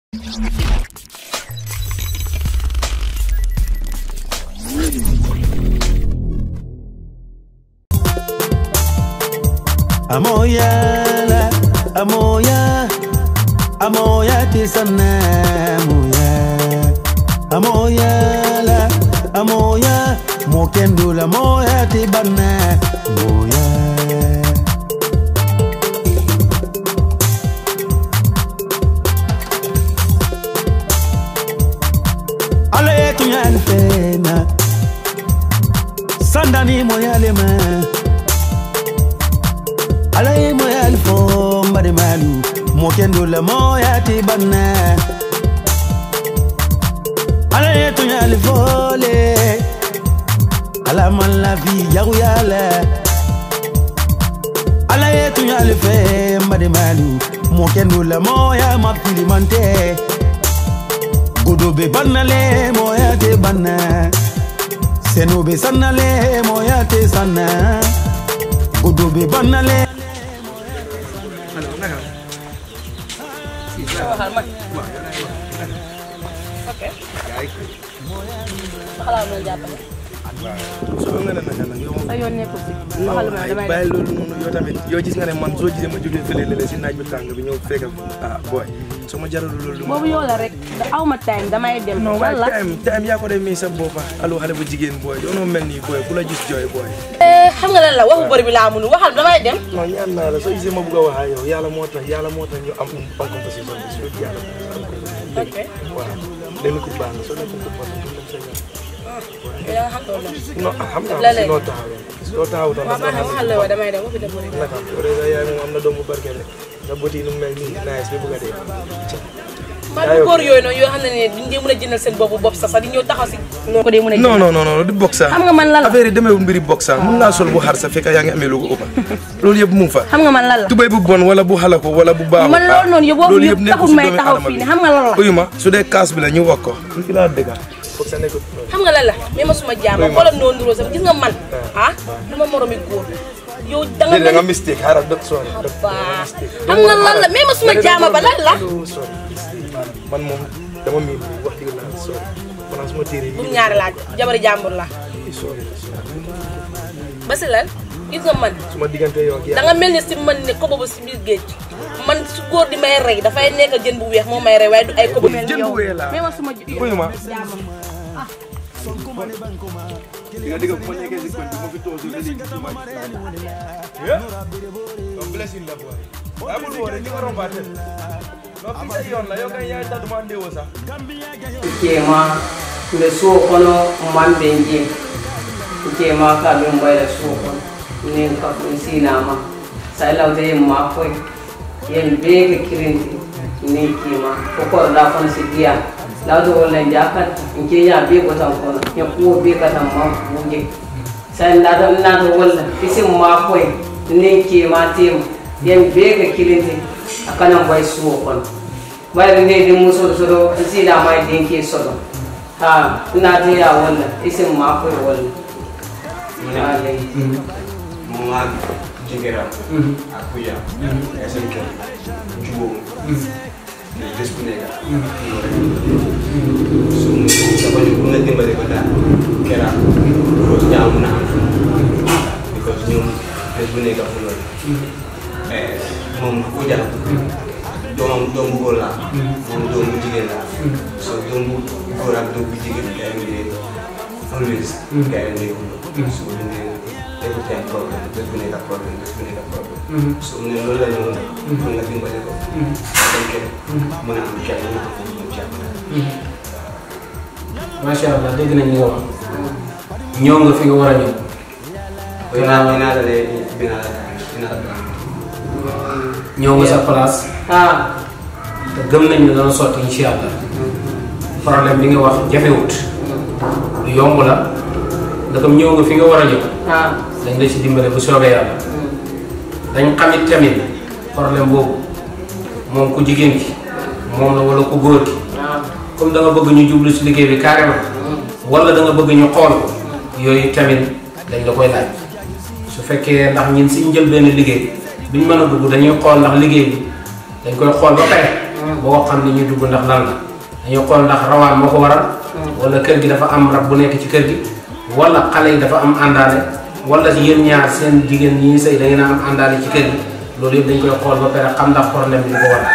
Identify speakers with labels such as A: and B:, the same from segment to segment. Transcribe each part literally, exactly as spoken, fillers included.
A: Amoya la amoya amoya tisana amoya amoya la amoya mokendo la amoya tibana amoya ale tunyal fena sandani moya le ma alay moya alfo mbade malu mokendo la moya tibana alay to nyal fole ala man la vie yagu yala alay to nyal fe mbade malu mokendo la moya mapili mante godobe banale moya te banna senobe sanale moya te sanna godobe banale
B: Oke. Bakal mo jàppale.
C: So nga ne naka nag yow
B: Sa yoon nekkul si. Waxal ma damay
C: bàyyi loolu noonu yow tamit yow gis nga ne man soo gisee ma jógee fële lele si naaj bi tàng bi ñëw fekk ah boy soo ma jaral loolu
B: boobu yow la rek aw ma time damay dem.
C: non waaye
B: wala
C: time time yaa ko def mii sa boppa allo xale bu jigéen boy doonoo mel nii boy ku la gis jooy boy
B: xam nga lan la waxu bëri bi laa mënu waxal damay dem.
C: non ñaan naa la soo gisee ma bëgg a wax ak yow yàlla moo tax yàlla moo tax ñu am une bonne conversation bi su dee yàlla
B: ok
C: waaw léegi ku baax na soo nekkul ku baax na
B: yow nga xam loolu
C: non xam naa si noo taxawee soo taxaw tam
B: waaw baax na waxal la wa damay dem waxu dem bëri.
C: naka peut-être yaay moom am na doom bu barke rek nga bëti nu mel nii nice bi bëgg a dee
B: man bu góor yooyu noonu yoo xam ne ne duñ dee mën a jëndal seen bopp bopp sax sax di ñëw taxaw si ko dee mën a
C: non non non non du box
B: xam nga man lan la
C: affaire yi demeewul mbiri box sax mën ngaa sol bu xar sa fekk yaa ngi amee lu ko ëpp loolu yëpp mu ngi fa
B: xam nga man lan la
C: tubéy bu bon wala bu xala ko wala bu baaxul
B: man loolu noonu yëpp boobu yëpp taxul may
C: nekkul si
B: taxaw
C: doomi
B: fii ne xam nga lan la
C: uyu ma su dee kaas bi la ñu wax ko ñu fi laa dëgga box sa nekkul
B: xam nga lan la mais ma suma jaama xoolal noonu nuroo sama gis nga man ah du ma moromi góor yow da nga
C: da nga mistake xaaral dëgg sorry
B: baa xam nga lan la mais ma suma jaama ba lan la
C: man moom dama mi wax dëgg la sorry man suma téere
B: bu ñaari laaj jabari jàmbur la
C: sorry
B: ba si lan gis nga man
C: suma diggante yow ak
B: da nga mel ni si man ne kobo ba si biir géej man su góor di may rey dafay nekk jën bu weex moo may rey waaye du ay kobo
C: jën bu weex la
B: mais ma suma
C: uyu ma
D: Diga diga bu ma nekkee si koñ bi ma fi toog si léegi ci ma yeah donc blessing la boy amul woore di ko rombaate no fi sa yoon la yow kay yaay ta duma ndewo sax
E: kema le so kono man benje kema ka dum bayla so kono nen ka ko sinama sai lawde ma koy yen bege kirinti nen kema ko ko da kono si dia lawdo wala jakat nke ya be ko tan kono ya ko be ka tan ma bunge sai la da na do wala kisi ma koy nen kema tem yen bege kirinti akana boy so kono bayre ne di muso soro sila mai dinki soro ha ina je ya wala isin ma ko wala ina le
D: mo ma jigera akuya esen ko jubo ni deskunega so mo ko ñu na dimbale ko da kera ko ñaamu na because ñoom deskunega ko lool eh mom ko jara doom doom bu góor la moom doom bu jigéen la so doom bu góor ak doom bu jigéen kay ngi always kay ngi so ñu ne every time problem bés bu nekk problème bés bu nekk problème so ne loolu la ñu mën nga dimbale ko dañ kenn mën a am kenn ñu ko ñu jàpp
E: masha Allah dégg nañ nga wax ñëw nga fi nga war a ñëw
D: dinaa dinaa la lee dinaa la dinaa la
E: ñëw nga sa place ah te gëm nañ ne dana sotti insha Allah problème bi nga wax jafewut lu yomb la ndakam ñëw nga fi nga war a ñëw ah dañ la ci dimbale bu soobee yàlla dañ xamit tamit problème boobu moom ku jigéen ki moom la wala ku góor ki comme da nga bëgg ñu jublu ci liggéey bi carrément wala da nga bëgg ñu xool yooyu tamit dañ la koy laaj su fekkee ndax ñin si njël benn liggéey biñ mën a dugg dañuy xool ndax liggéey bi dañ koy xool ba pare
F: boo xam ni ñu dugg ndax lan la dañu xool ndax rawaan moo ko waral wala kër gi dafa am rab bu nekk ci kër gi wala xale yi dafa am àndaale wala yéen ñaar seen jigéen ñi sëy da ngeen a am àndaale ci kër gi loolu yëpp dañ koy xool ba pare xam ndax problème bi du ko waral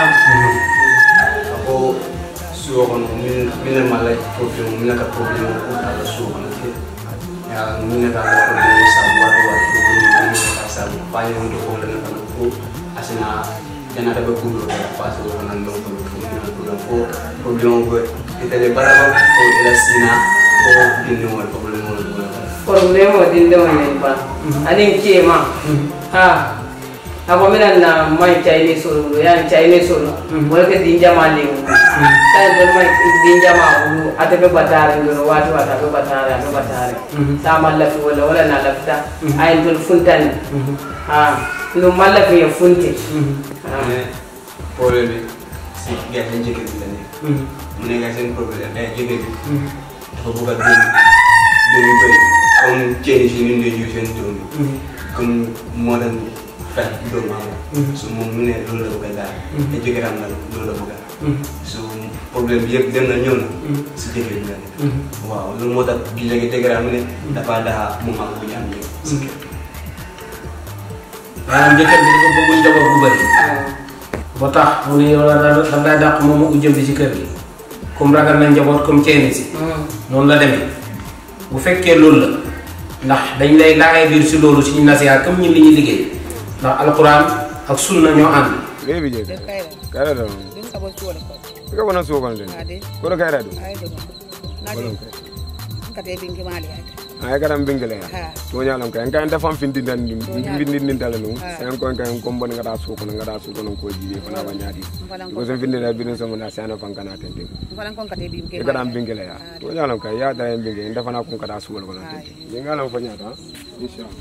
D: ako suwo kono min min mala problème min ka problème ko ala suwo kono ya min ka problème sa wato wato min ka sa baye on do ko la ko asina dana da ko do fa so nan do ko do ko problème ko itale baraba ko ila sina ko dinno wal problème wal
E: problème o dinde woni ba ani kema ha ako mina na mai chaine solo ya chaine solo wala ke dinja mali sai do mai dinja ma ulu atabe batare ndo watu atabe batare atabe batare sama la fi wala wala na lafta ay dol funtani ha no malla fi funti
D: problème si ga tan jike bi tane mu ne ga sen problème ay jike bi ko bugal do do ni bay comme ceni ci ni ndey yu sen do comme modern fa do ma so mo mu ne loolu la bëgg daal ay jike ram na loolu la bëgg so problème bi yëpp dem na ñëw na si jike bi la waaw loolu moo tax bi léegi tegram ne dafa daa mu ma bu ñaan yëpp si kër
F: maanaam jëkkër bi dafa bëgg njaboot bu bëri ba tax mu ne yow da ngay dàq moom mu jëm ci kër gi comme ragal na njaboot comme ceeni si noonu la demee bu fekkee loolu la ndax dañ lay laay biir si loolu suñu nasiha comme ñun li ñuy liggéey ndax alquran ak sunna ñoo ànd
G: baby je kayra do ko wona so kon den ko do kayra do
H: kate bingi mali
G: ay garam bingale to nyalam kay kan defam fin din dan bindin din dala no sen ko kan ko bon ngata su ko ngata su ko ko jibe fana ba nyaadi ko sen fin din da binin sama na sana fan kana ten din
H: falan kon kate bingi
G: garam bingale ya to nyalam kay ya da bingi ndefana ko ngata su ko ko ten ni ngalam ko nyaata inshallah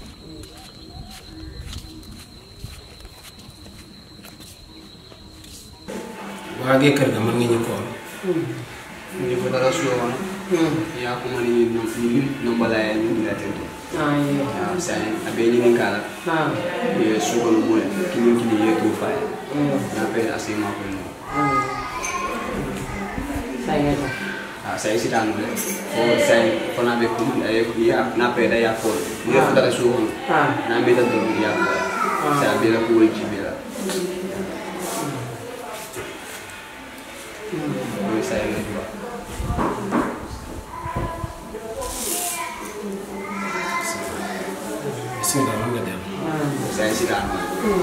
F: waage kër ga man nga ñu ko
D: ni ko dara suwo wono ya ko mani no ni no bala ya ni la tento
E: ah yo
D: ya sai abe ni kala
E: ah
D: ye su ko no mo kini kini ye to fa ya pe ase ma ko no
E: sai ya
D: ah sai si dan le o sai ko na be ko ya na pe da ya ko ni ko dara suwo wono
E: ah
D: na be da do ya ko sai be la ko ji be la Oi sai ne ba
F: bismillah man nga dem
D: saya si dan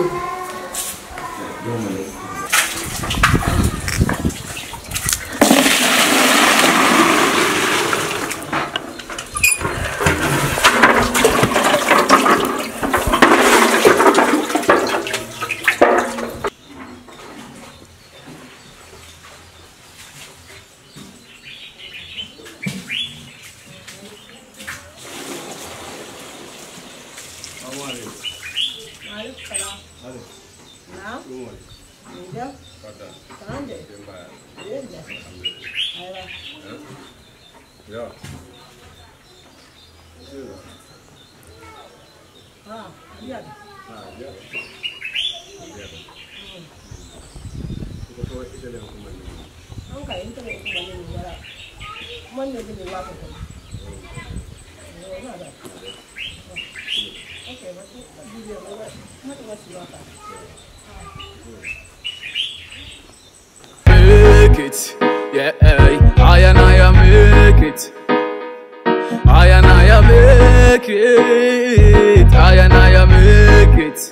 I: Make it, yeah, I and I make it. I and I make it. I and I make it.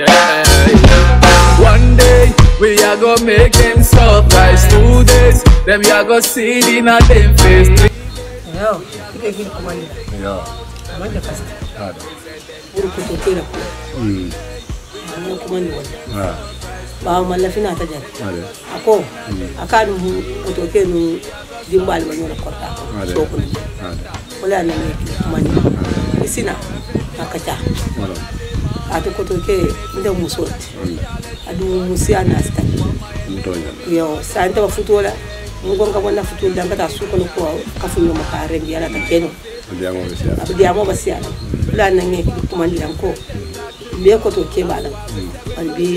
I: Yeah. One day we are gonna make them surprise. Two days, them we are gonna see it in a them face.
H: yo ike gin komanda
G: ya
H: komanda fasta
G: hada
H: uru ko to tira ko
G: mm
H: amma komanda wala
G: ha
H: ba malla fina ta jar
G: hada
H: ako akadu ko to ke nu dimbal ma nyoro korta so ko
G: hada
H: wala na ne komanda isina akacha
G: wala
H: atu ko to ke nda musot adu musiana sta
G: mutonya
H: yo santa ba futola ngonga bona futul danga ta su ko ko ka fu yo makare ndi ala ta keno
G: ndiamo besiya
H: abdi amo basiya la na nge ko mandi ko be ko to ke bala an bi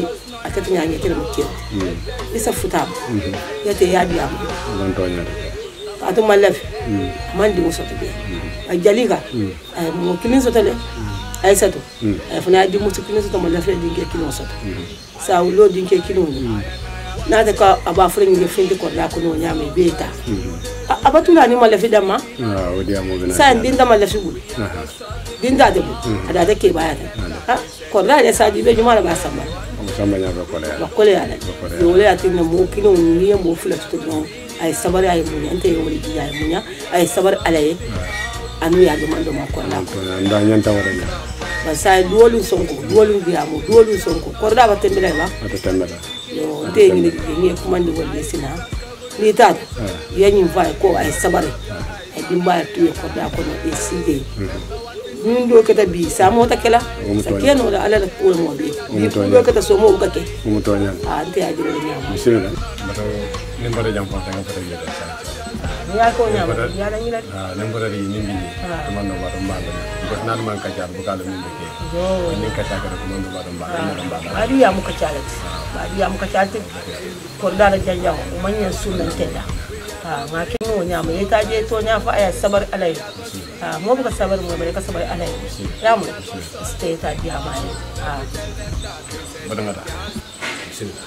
H: atati nyange kele mukiro isa futam yate yabi am
G: don tonya
H: atu malaf mandi mo soto be ajaliga ay mo kilin soto le ay sato ay funa di mo kilin soto malaf le dinge kilin soto sa ulo dinge kilin na de ka aba fure ngi finde ko la ko no nyame beta abatula ni malaf dama
G: ah odi amo bena
H: sa ndinda malaf gul dinda de ada de ke baya ha ko la ya sa di be juma ba samba
G: samba nya ko le
H: ko le ala yo le atin mo kilo ni mo fula to no ay sabar ay munya ante yo wali ay munya ay sabar alaye anu ya do mando ma ko la
G: ko nda nyanta wala nya
H: ba sa duwolu sonko duwolu biamo duwolu sonko ko da ba tembele ba
G: ata tembele
H: yo te ni ni kumandi wali sina ni ta ya nyi vai ko ay sabar ay dimba tu ko da ko no eside ñun do kata bi sa mo ta kala sa keno la ala ko mo bi bi do kata so mo ka ke
G: mo to ñaan
H: ah ante ajiro ni am
G: bismillah bato ni mbara jam ko tan ko ta yede sa
H: ya ko ñam ya la ni la
G: ah ni mbara ri ni bi to man no bato mbala ko nan man ka jaar bu kala min de ke yo ni ka ta ka ko man do bato mbala ni mbala
H: bari ya mu ka chala bari ya mu ka chala ko da la janja o man yan sunan teda ah ma ke mo ñam e ta je to nya fa ay sabar alay ah mo buka sabar mo bare ka sabar alay ya mu stay ta dia ma ah
G: badanga ta bismillah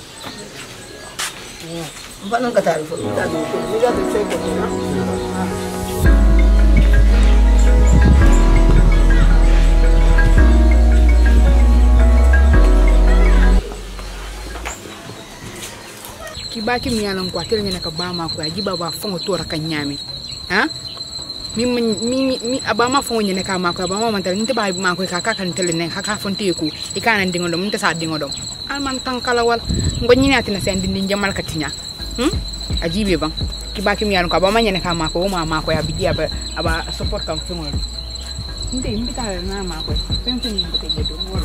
H: ba nan ka tare fo ta do ni ga to sai ko na
J: kibaki mi yalan kwa tele nyaka ba ma ko ajiba ba fongo tora kanyami ha mi mi mi abama fongo nyene ka ma ko abama man tele nte ba ma ko ka ka kan tele ne ka ka fonte ko e kana ndingo dom nte sa dingo dom al man tankala wal ngo nyini atina sen dindin jamal katinya hm ajibe bang kibaki mi yalan ko abama nyene ka ma ko ma ma ko ya bidia ba aba support kam fongo nte mbi ka na ma ko fen fen ko te do wolo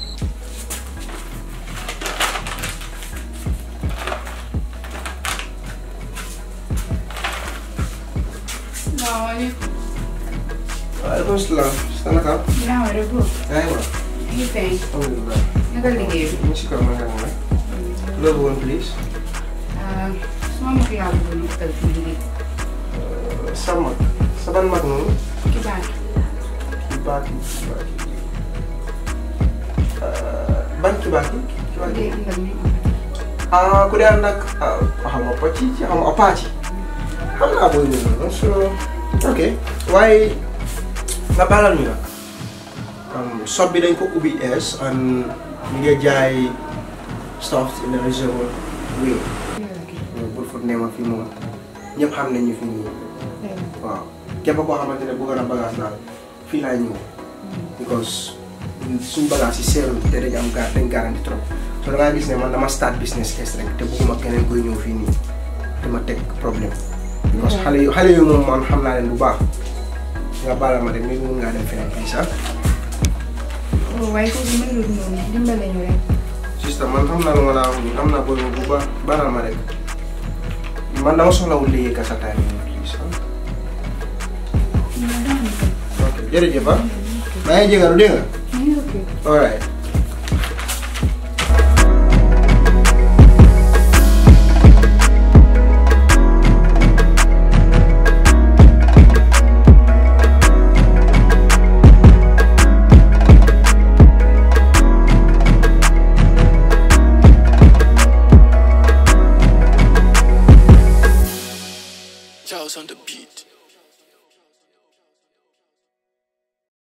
J: Assalamualaikum.
C: Waalaikumsalam. Sana kap?
J: Ya, ada bu.
C: Ayo.
J: Ini teh.
C: Alhamdulillah.
J: Nakal lagi.
C: Masih kau makan mana? Love one please.
J: Ah, semua mungkin aku boleh terpilih.
C: Sama. Saban mak nu?
J: Kibaki.
C: Kibaki. Kibaki. Ban kibaki? Kibaki. Ah, aku dah nak ham apa sih? Ham apa sih? Ham apa ini? So, okay. Why? Nabalan niya. Um, sobi dañ ko ubi es and mi ngi jaay stuff in the reservoir way. Pour fu neema fi mo. Ñepp xam nañu fi ni. Waaw. Képp ko xamantene bu gëna bagage daal fi la ñëw. Because suñu bagage ci seeru te dañ am gar dañ garantie trop. So da nga gis ne man dama start business kes rek te bëgguma keneen koy ñëw fi ni. Dama tek problème. Because xalé yu xalé yu mom man xam naa leen bu baax. Nga bala ma dem ni mu nga dem feneen please ah.
J: Oh, why ko di man lu ñu dimbalé ñu rek.
C: Sister man xam naa lu ma la wax am naa boy bu baax bala ma rek. Man dama soxla wu liggéey ka sa time please ah. Okay, jërëjëf ah. Maa ngi jégalu dégg nga.
J: Okay.
C: All right.
I: Charles on the beat.